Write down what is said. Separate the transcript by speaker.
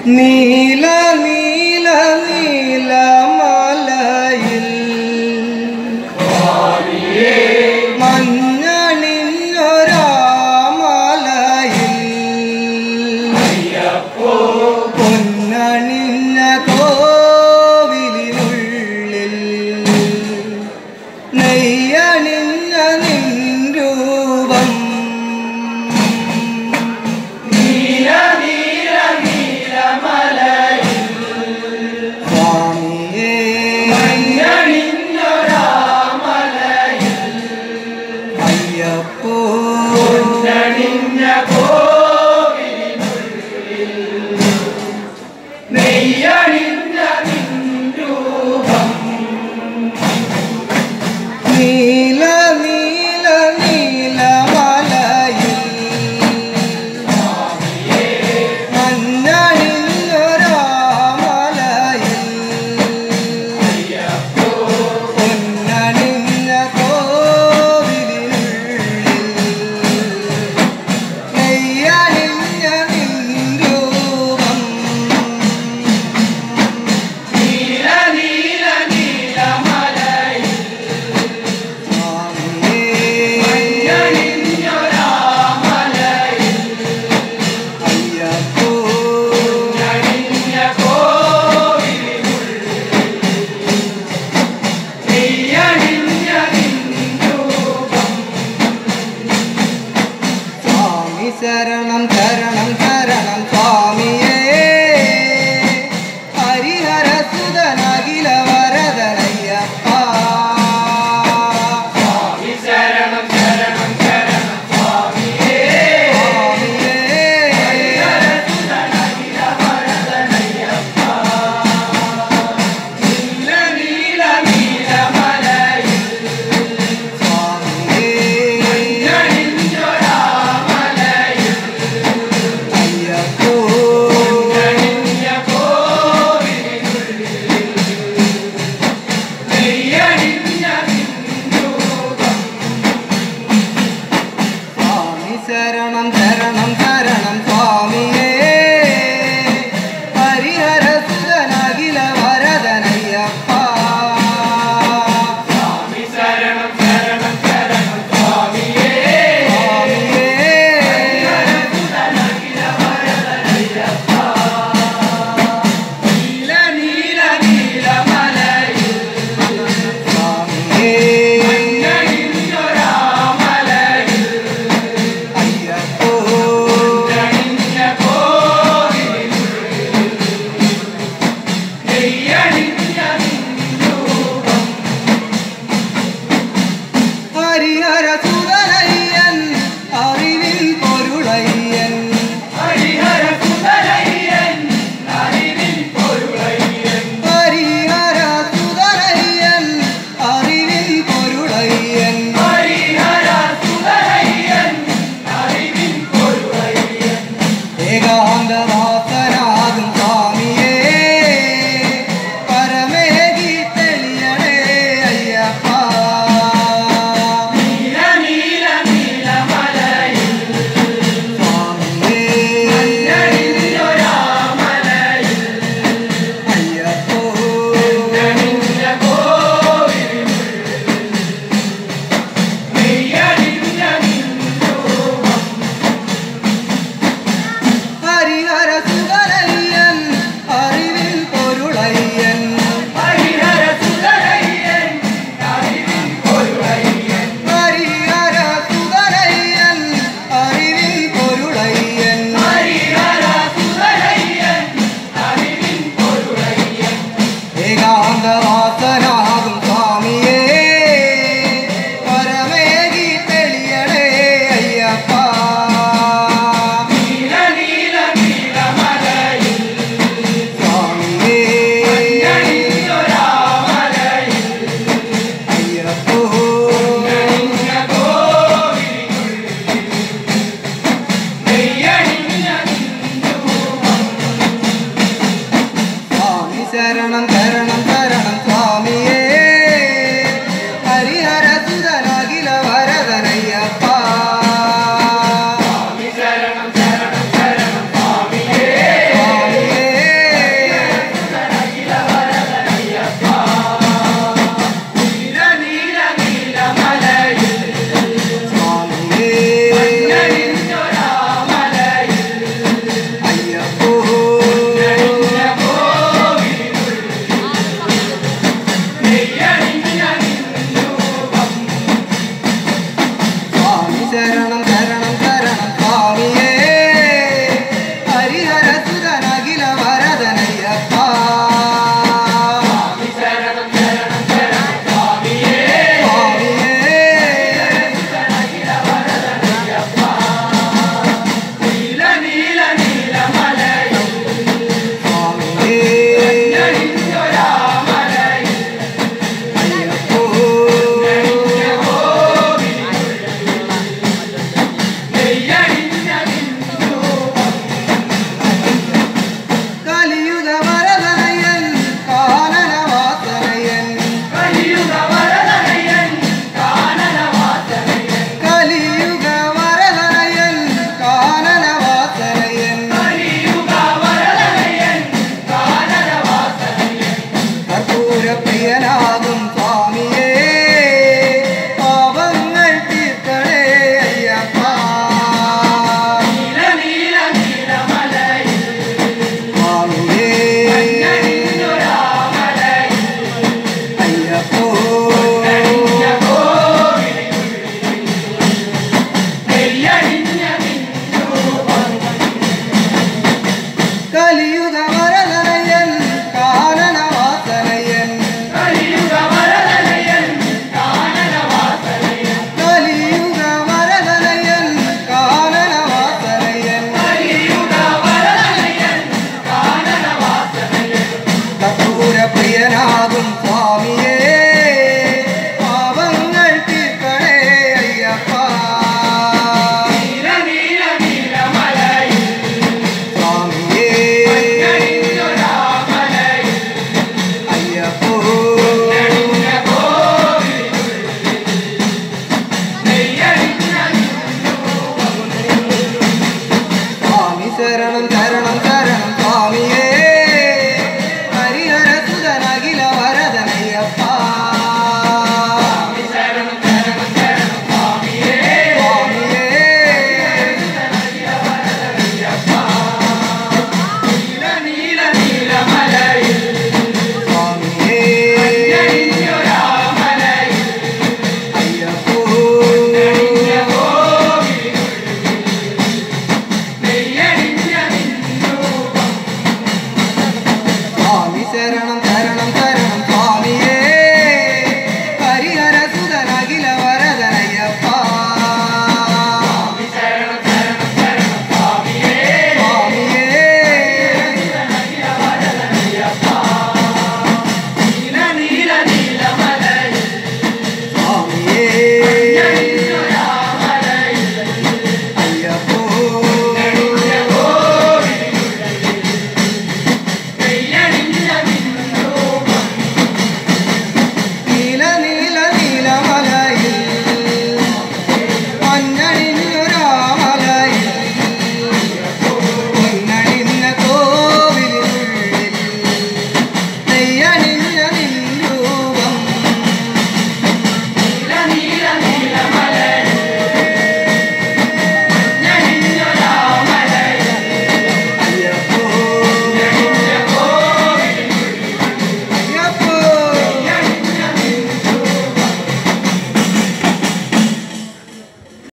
Speaker 1: നീല നീല നീല മലയിൽ മഞ്ഞണിഞ്ഞൊരാ മലയിൽ പൊന്നണിഞ്ഞ കോവിലിനുള്ളിൽ നെയ്യണിഞ്ഞ നിൻ രൂപം നീല നീല നീല മലയിൽ മഞ്ഞണിഞ്ഞൊരാ മലയിൽ പൊന്നണിഞ്ഞ കോവിലിനുള്ളിൽ നെയ്യണിഞ്ഞ നിൻ രൂപം നീല നീല നീല മലയിൽ ശരണം ശരണം ശരണം സ്വാമിയേ ഹരിഹര സുതനഖില വരദനയ്യപ്പ സ്വാമി ശരണം ശരണം ശരണം സ്വാമിയേ ഹരിഹര സുതനഖില വരദനയ്യപ്പ നീല നീല നീല മലയിൽ സ്വാമിയേ ശരണം ശരണം ശരണം സ്വാമിയേ ഹരിഹര സുതനഖില വരദനയ്യപ്പ സ്വാമി ശരണം ശരണം ശരണം സ്വാമിയേ ഹരിഹര സുതനഖില വരദനയ്യപ്പ നീല നീല നീല മലയിൽ സ്വാമിയേ ഹരിഹര സുതനയ്യൻ അറിവിൻ പൊരുളയ്യൻ ഹരിഹര സുതനയ്യൻ അറിവിൻ പൊരുളയ്യൻ ഹരിഹര സുതനയ്യൻ അറിവിൻ പൊരുളയ്യൻ ഹരിഹര സുതനയ്യൻ അറിവിൻ പൊരുളയ്യൻ ഏകാന്തവാസനാകും സ്വാമിയേ പരമേകി തെളിയണേ അയ്യപ്പ ഹരിഹര സുതനയ്യൻ അറിവിൻ പൊരുളയ്യൻ ഹരിഹര സുതനയ്യൻ അറിവിൻ പൊരുളയ്യൻ ഹരിഹര സുതനയ്യൻ അറിവിൻ പൊരുളയ്യൻ ഹരിഹര സുതനയ്യൻ അറിവിൻ പൊരുളയ്യൻ ഏകാന്തവാസനാകും സ്വാമിയേ പരമേകി തെളിയണേ അയ്യപ്പ ശരണം ശരണം ശരണം സ്വാമിയേ ഹരിഹര സുതനഖില വരദനയ്യപ്പ സ്വാമി ശരണം ശരണം ശരണം സ്വാമിയേ ശരണം